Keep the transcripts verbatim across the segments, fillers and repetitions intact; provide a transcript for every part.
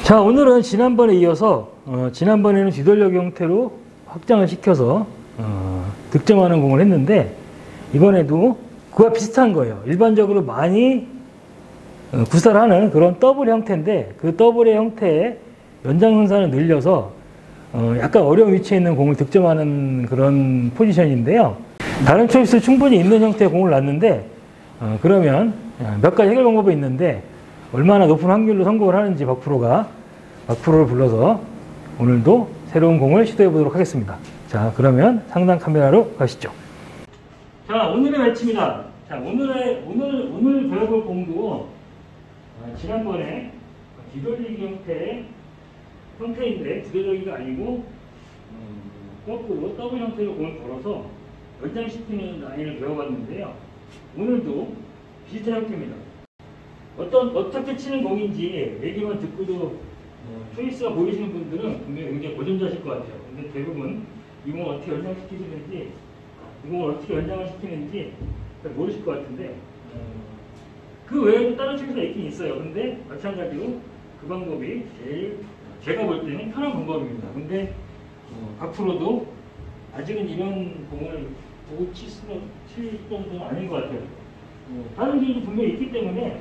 자, 오늘은 지난번에 이어서 어, 지난번에는 뒤돌려기 형태로 확장을 시켜서 어, 득점하는 공을 했는데, 이번에도 그와 비슷한 거예요. 일반적으로 많이 어, 구사하는 그런 더블 형태인데, 그 더블의 형태에 연장선상을 늘려서 어, 약간 어려운 위치에 있는 공을 득점하는 그런 포지션인데요. 다른 초이스 충분히 있는 형태의 공을 놨는데, 어, 그러면 몇 가지 해결 방법이 있는데, 얼마나 높은 확률로 성공을 하는지 박프로가 박프로를 불러서 오늘도 새로운 공을 시도해 보도록 하겠습니다. 자, 그러면 상단 카메라로 가시죠. 자, 오늘의 매치입니다. 자, 오늘의 오늘 오늘 배워볼 공도 아, 지난번에 뒤돌리기 형태의 형태인데, 뒤돌리기가 아니고 음, 거꾸로 더블 형태로 공을 걸어서 연장시키는 라인을 배워봤는데요. 오늘도 비슷한 형태입니다. 어떤, 어떻게 치는 공인지 얘기만 듣고도 어, 초이스가 보이시는 분들은 분명히 굉장히 고전자실 것 같아요. 근데 대부분 이 공을 어떻게 연장시키시는지, 이 공을 어떻게 연장을 시키는지 잘 모르실 것 같은데, 어, 그 외에도 다른 초이스가 있긴 있어요. 근데 마찬가지로 그 방법이 제일 제가 볼 때는 편한 방법입니다. 근데 어, 앞으로도 아직은 이런 공을 보고 칠 수는 칠 정도는 아닌 것 같아요. 어, 다른 길도 분명히 있기 때문에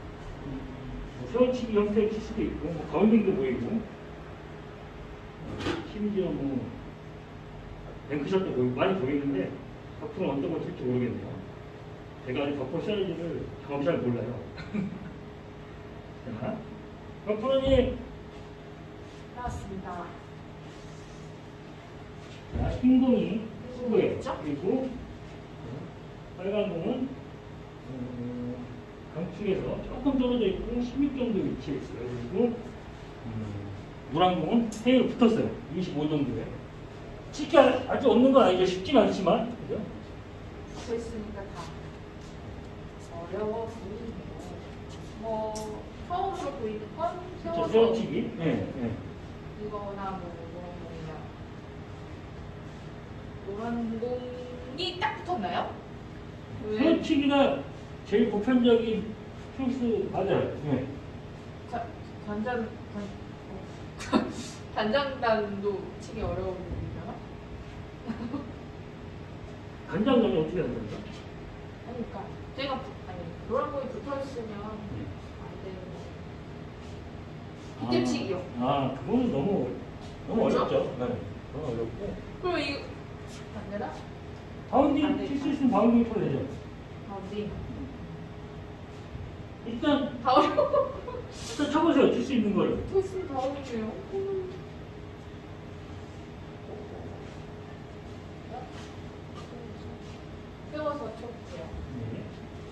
세워치기 형태를 칠 수도 있고, 뭐 가운딩도 보이고, 어, 심지어 뭐 뱅크샷도 보이고 많이 보이는데, 앞으로는 어떤 걸 칠지 모르겠네요. 제가 아직 덕후 사이즈를 정확히 잘 몰라요. 자, 덕후님 나왔습니다. 자, 흰 공이 후에, 그리고 빨간 공은 어, 강축에서 조금 떨어져 있고 십육 정도 위치에 있어요. 그리고 음, 노란 공은 해에 붙었어요. 이십오 정도에. 치기 아주 없는 건 아니죠. 쉽진 않지만, 그죠? 붙어 있으니까 다 어려워 보이네요. 뭐 처음으로 보이는 건 세워서 세워치기. 네, 네. 이거나 뭐 노란 공이나 노란 공이 딱 붙었나요? 왜? 세워치기가 제일 보편적인 초이스 맞아요. 네. 자, 단장 단, 어, 단장단도 치기 어려워 보이잖아. 간장전이 어떻게 한답니까? 그러니까 제가 부, 아니 노란 공이 붙어 있으면 안 되는 거. 이때 치기요. 아, 그거는 너무 너무 그렇죠? 어렵죠. 네. 너무 어렵고. 그럼 이거 안 되나? 바운딩 칠 수 있으면 바운딩 쳐야 되죠. 바운딩. 일단 다 어려워. 일단 쳐보세요. 칠 수 있는 거를. 토스 다 어렵네요. 세워서 쳐볼게요. 네.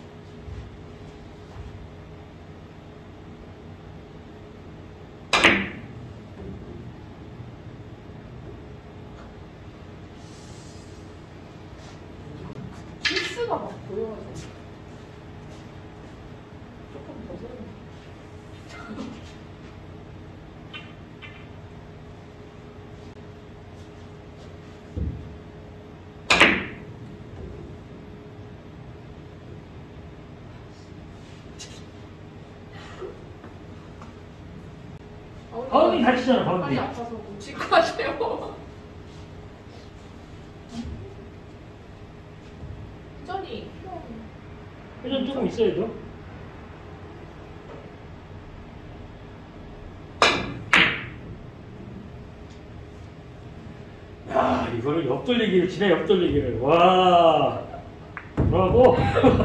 키스가 막 보여가지고 조금 더 세우네. 바운딩 잘 치잖아. 팔이 바운딩. 아파서 못 칠 것 같아요. 회전이 회전 조금 있어야죠. 야, 이거를 옆돌리기를 치네. 옆돌리기를. 와, 브라보.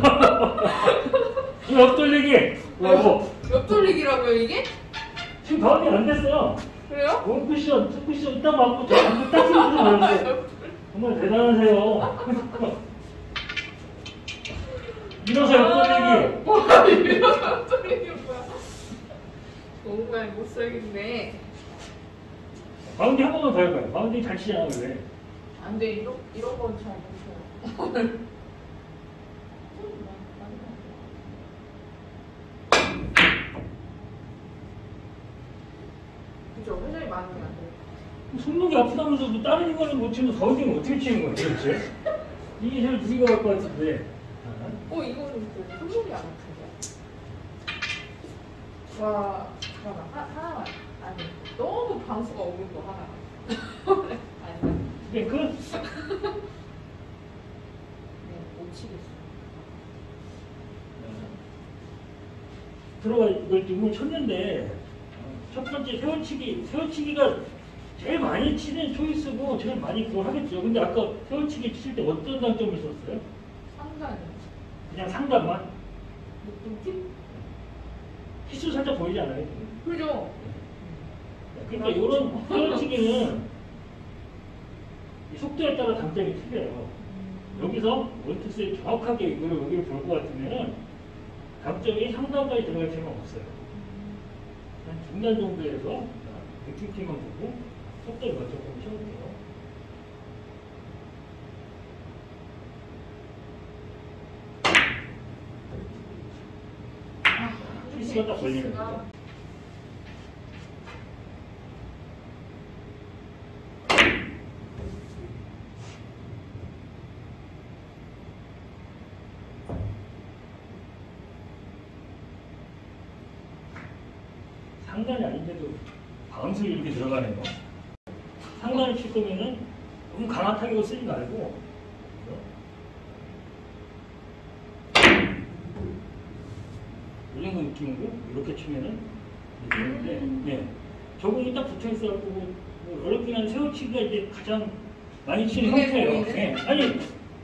이 옆돌리기. 브라보. 옆돌리기라고요 이게? 지금 바운딩 안 됐어요. 그래요? 원 쿠션, 투 쿠션 딱 맞고 저한테 딱 치면서 정말 대단하세요. 밀어서 옆돌리기. 와, 밀어서 옆돌리기 뭐야? 정말 못 살겠네. 바운딩 한 번만 더 해봐요. 바운딩 잘 치잖아, 원래. 안 돼, 이런 이런 건 잘 못해요. 그죠? 회전이 많으면 안 돼요. 손목이 아프다면서도 다른 이거는 못 치면 바운딩은 어떻게 치는 거예요, 도대체? 이게 제일 무리가 갈 것 같은데. 어, 이거는 그 손목이 안 아픈데? 와, 잠깐만, 하, 하나만. 아니 너무 방수가 없는 거 하나. 아니. 네, 그 네, 못 치겠어. 들어가 이걸 지금 쳤는데 첫 번째 세워치기, 세워치기가 제일 많이 치는 초이스고 제일 많이 그걸 하겠죠. 근데 아까 세워치기 칠 때 어떤 장점을 썼어요? 상단이. 그냥 상단만? 느낌팁? 키스 살짝 보이지 않아요? 그죠? 그러니까 이런 세워치기는 이 속도에 따라 장점이 틀려요. 여기서 원투스에 정확하게 이걸 여기를 볼 것 같으면은 장점이 상단까지 들어갈 필요는 없어요. 한 중단 정도에서 느낌팀만 보고 속도를 먼저 좀 쳐볼게요. 키스가 딱 걸리는 거죠. 상단이 아닌데도 바운스를 이렇게 들어가네요. 상단을 칠 거면은 너무 강한 타격을 쓰지 말고 이 정도 느낌으로 이렇게 치면은 되는데, 네. 저거는 딱 붙어 있어갖고 뭐 어렵긴 한 세워치기가 이제 가장 많이 치는 형태예요. 네. 아니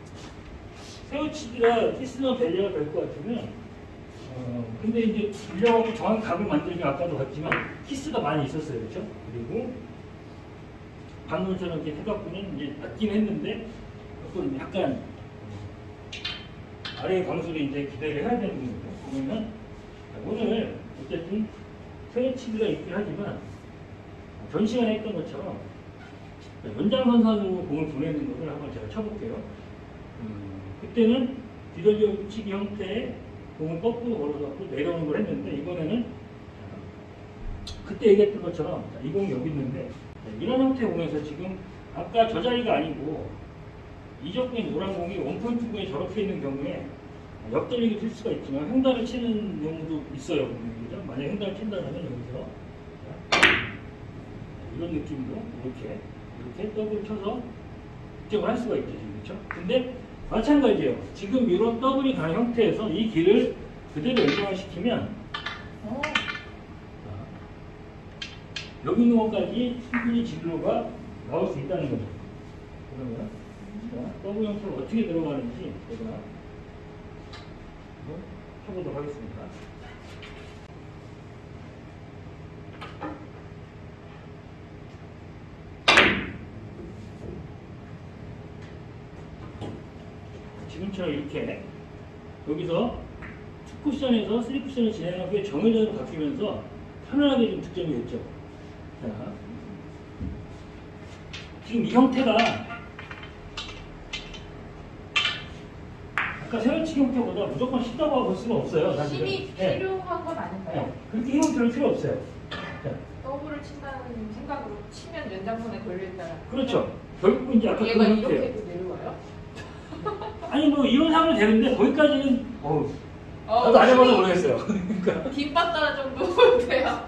세워치기가 키스너 밸리가 될 것 같으면. 어, 근데 이제 밀려갖고 정확히 각을 만들면 아까도 봤지만 키스가 많이 있었어요. 그렇죠? 그리고 방금처럼 이렇게 해갖고는 이제 맞긴 했는데 그건 약간 아래의 방수를 이제 기대를 해야 되는 거죠. 그러면 오늘 어쨌든 세워치기가 있긴 하지만 전 시간에 했던 것처럼 연장선상으로 공을 보내는 것을 한번 제가 쳐볼게요. 음, 그때는 뒤돌려치기 형태의 공을 거꾸로 걸어갖고 내려오는 걸 했는데 이번에는 그때 얘기했던 것처럼 이 공이 여기 있는데 이런 형태의 공에서 지금 아까 저 자리가 아니고 이적구의 노란 공이 원포인트 공에 저렇게 있는 경우에 옆돌리기 칠 수가 있지만 횡단을 치는 경우도 있어요. 그죠? 만약 횡단을 친다면 여기서 이런 느낌으로 이렇게 이렇게 더블 쳐서 득점을 할 수가 있죠. 그렇죠? 근데 마찬가지예요. 지금 이런 더블이 가는 형태에서 이 길을 그대로 연장시키면 어. 여기 있는 것까지 충분히 진로가 나올 수 있다는 거죠. 그러면 자, 더블 형태로 어떻게 들어가는지 제가 한번 쳐보도록 하겠습니다. 지금처럼 이렇게 여기서 투 쿠션에서 쓰리 쿠션을 진행한 후에 정회전으로 바뀌면서 편안하게 좀 득점이 됐죠. 자, 지금 이 형태가 아까 세워치기 형태보다 무조건 쉽다고 볼 수는 없어요. 사실은. 힘이 네. 필요한 건 아닌가요? 네. 그렇게 힘은 별로 필요 없어요. 자, 더블을 친다는 생각으로 치면 연장선에 걸려있다는. 그렇죠. 결국 이제 아까 얘가 그 이렇게도 형태예요. 내려와요? 아니 뭐 이런 상황은 되는데 거기까지는 어우 어, 나도 안 해봐서 힘이 모르겠어요. 그러니까 뒷받다 정도 돼요.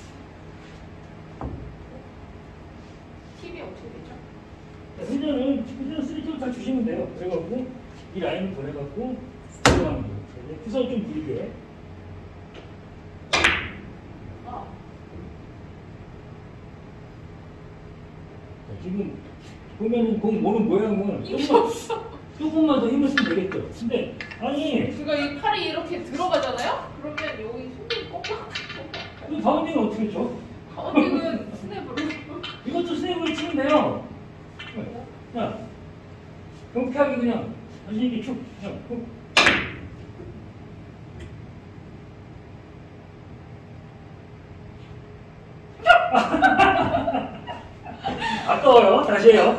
팁이 어떻게 되죠? 회전은 회전 쓰리 킬로 다 주시면 돼요. 그래갖고 이 라인을 보내갖고 들어가는 거예요. 구석 좀 길게. 아, 자, 지금 보면은 공 모는 모양은 힘이 조금만, 없어. 조금만 더 힘을 쓰면 되겠죠. 근데 아니 그러니까 이 팔이 이렇게 들어가잖아요? 그러면 여기 손이 꺾어. 그 바운딩은 어떻게 쳐? 가운데는 스냅으로. 이것도 스냅으로 치면 돼요. 자, 경쾌하게 그냥 다시 이렇게 쭉 그냥 쭉. 아까워요. 다시 해요.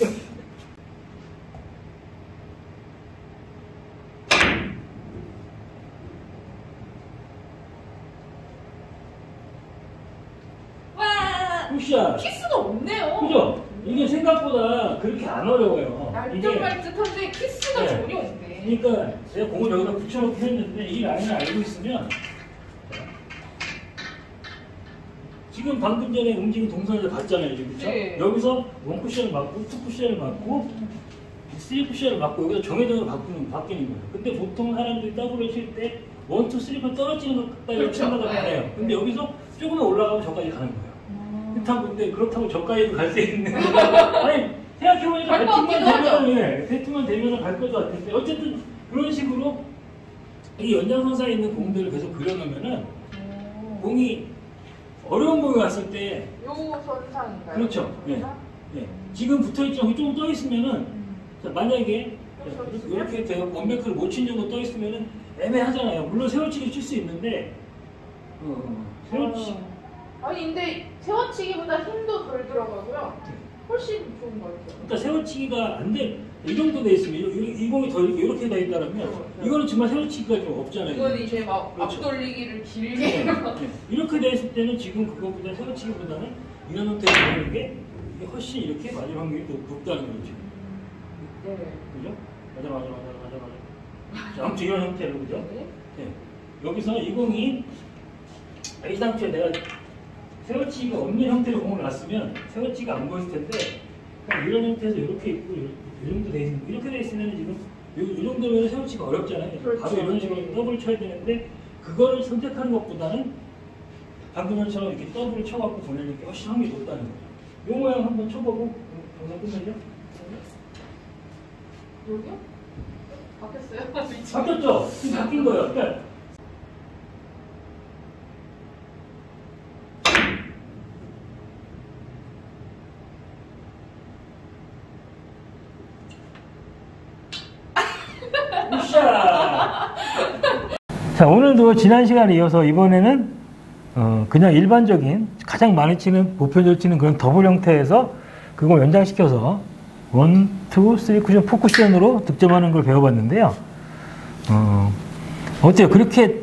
와! 굿샷. 키스가 없네요. 그죠? 이게 생각보다 그렇게 안 어려워요. 날듯말듯한데 키스가 네. 전혀 없네. 그러니까 제가 공을 여기다 붙여놓고 했는데 이 라인을 알고 있으면 지금 방금 전에 움직인 동선을 봤잖아요, 지금 그렇죠? 네. 여기서 원 쿠션을 맞고, 투 쿠션을 맞고, 쓰리 쿠션을 맞고 여기서 정해져서 바뀌는 바뀌는 거예요. 근데 보통 사람들이 더블을 칠 때 원, 투, 쓰리가 떨어지는 것까지 그렇죠. 생각을 네. 해요. 근데 여기서 조금만 올라가면 저까지 가는 거예요. 음. 그렇다고 근데 그렇다고 저까지도 갈 수 있는 아니 생각해보니까 갈것 배팅만 같기도 하죠. 되면 예, 배팅만 되면 갈 것도 같은데 어쨌든 그런 식으로 이 연장선상에 있는 공들을 계속 그려놓으면은 오. 공이 어려운 공이 왔을 때 요 선상인가요? 그렇죠. 예. 선상? 예. 지금 붙어있죠. 조금 떠 있으면은 음. 자, 만약에 좀 떠 있으면? 이렇게 돼요. 원뱅크를 못 친 정도 떠 있으면은 애매하잖아요. 물론 세워치기 칠 수 있는데 어, 세워치 어. 아니 근데 세워치기보다 힘도 덜 들어가고요. 훨씬 좋은 것 같아요. 그러니까 세워치기가 안 돼. 이 정도 돼 있으면 이, 이 공이 더 이렇게, 이렇게 돼 있다면 그렇죠. 이거는 정말 세워치기가 좀 없잖아요. 이건 이제 막 그렇죠. 앞돌리기를 길게 네, 네. 이렇게 돼 있을 때는 지금 그거보다 세워치기보다는 이런 형태로 보는 게 이게 훨씬 이렇게 맞을 확률이 더 높다는 거죠. 네. 그죠? 맞아 맞아 맞아 맞아 맞아. 자, 아무튼 이런 형태로 그죠? 네. 네. 여기서 이 공이 이 상태에 내가 세워치기가 없는 형태로 공을 놨으면 세워치기가 안 보였을 텐데 그냥 이런 형태에서 이렇게 있고 이 정도 돼 있는 이렇게 돼 있으면 지금 이, 이 정도면 세워치기가 어렵잖아요. 그렇죠. 바로 이런 식으로 더블 쳐야 되는데 그거를 선택하는 것보다는 방금 전처럼 이렇게 더블을 쳐갖고 보내는 게 훨씬 확률이 높다는 거예요. 이 모양 한번 쳐보고 영상 끝내죠? 여기요? 바뀌었어요? 위치. 바뀌었죠? 지금 바뀐 거예요. 그러니까 우샤! 자, 오늘도 지난 시간에 이어서 이번에는 어, 그냥 일반적인 가장 많이 치는 보편적으로 치는 그런 더블 형태에서 그걸 연장시켜서 원, 투, 쓰리 쿠션, 포 쿠션으로 득점하는 걸 배워봤는데요. 어, 어때요? 그렇게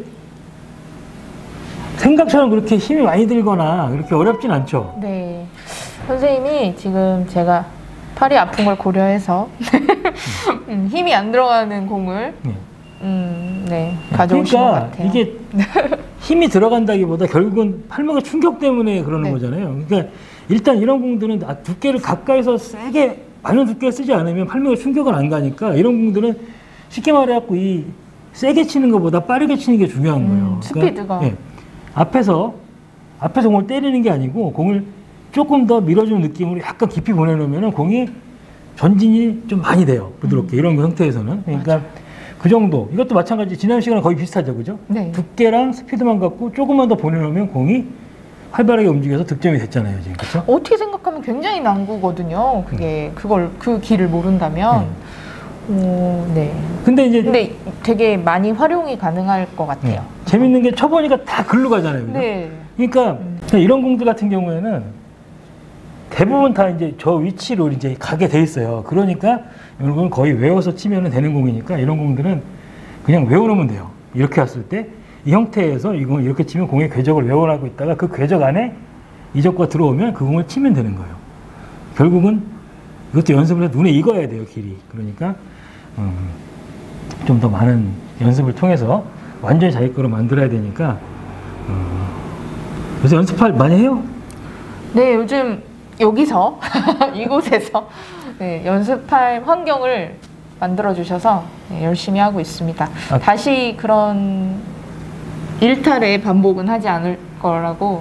생각처럼 그렇게 힘이 많이 들거나 그렇게 어렵진 않죠? 네. 선생님이 지금 제가 팔이 아픈 걸 고려해서 음, 힘이 안 들어가는 공을 네. 음, 네, 가져오신 그러니까 것 같아요. 이게 힘이 들어간다기보다 결국은 팔목의 충격 때문에 그러는 네. 거잖아요. 그러니까 일단 이런 공들은 아, 두께를 가까이서 세게 많은 두께를 쓰지 않으면 팔목에 충격은 안 가니까 이런 공들은 쉽게 말해갖고 이 세게 치는 것보다 빠르게 치는 게 중요한 음, 거예요. 스피드가. 예, 앞에서 앞에서 공을 때리는 게 아니고 공을 조금 더 밀어주는 느낌으로 약간 깊이 보내놓으면 공이 전진이 좀 많이 돼요. 부드럽게 음. 이런 형태에서는. 그러니까 그 정도. 이것도 마찬가지. 지난 시간에 거의 비슷하죠, 그죠? 네. 두께랑 스피드만 갖고 조금만 더 보내놓으면 공이 활발하게 움직여서 득점이 됐잖아요, 지금. 그렇죠? 어떻게 생각하면 굉장히 난구거든요. 그게 그걸 그 길을 모른다면. 오, 네. 근데 이제 근데 되게 많이 활용이 가능할 것 같아요. 네. 재밌는 게 쳐보니까 다 글로 가잖아요, 그죠? 네. 그러니까 음. 이런 공들 같은 경우에는 대부분 다 이제 저 위치로 이제 가게 돼 있어요. 그러니까 이런 건 거의 외워서 치면 되는 공이니까 이런 공들은 그냥 외워놓으면 돼요. 이렇게 왔을 때 이 형태에서 이 공을 이렇게 치면 공의 궤적을 외워나고 있다가 그 궤적 안에 이적과 들어오면 그 공을 치면 되는 거예요. 결국은 이것도 연습을 해서 눈에 익어야 돼요, 길이. 그러니까 음, 좀 더 많은 연습을 통해서 완전히 자기 거로 만들어야 되니까 음, 요새 연습할 많이 해요? 네, 요즘 여기서 이곳에서 네, 연습할 환경을 만들어 주셔서 네, 열심히 하고 있습니다. 아. 다시 그런 일탈의 반복은 하지 않을 거라고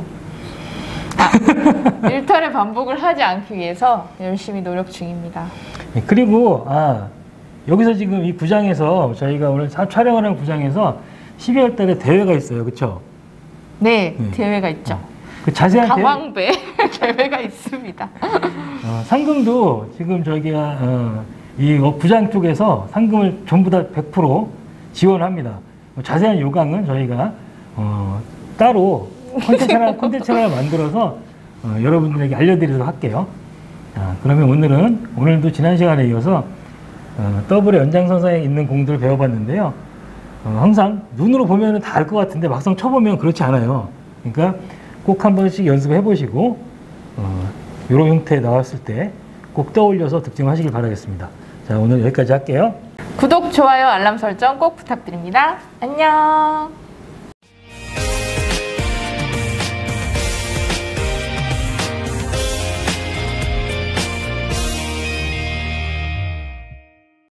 아, 일탈의 반복을 하지 않기 위해서 열심히 노력 중입니다. 네, 그리고 아 여기서 지금 이 구장에서 저희가 오늘 사- 촬영을 한 구장에서 십이월 달에 대회가 있어요, 그렇죠? 네, 네. 대회가 있죠. 그 자세한 대회, 강황배 대회가 있습니다. 어, 상금도 지금 저희가 어, 이 구장 쪽에서 상금을 전부 다 백 퍼센트 지원합니다. 뭐 자세한 요강은 저희가 어, 따로 콘텐츠 하나, 콘텐츠 하나 만들어서 어, 여러분들에게 알려드리도록 할게요. 자, 그러면 오늘은 오늘도 지난 시간에 이어서 어, 더블의 연장선상에 있는 공들을 배워봤는데요. 어, 항상 눈으로 보면 다 알 것 같은데 막상 쳐보면 그렇지 않아요. 그러니까 꼭 한 번씩 연습해 보시고 어, 이런 형태에 나왔을 때 꼭 떠올려서 득점하시길 바라겠습니다. 자, 오늘 여기까지 할게요. 구독, 좋아요, 알람 설정 꼭 부탁드립니다. 안녕.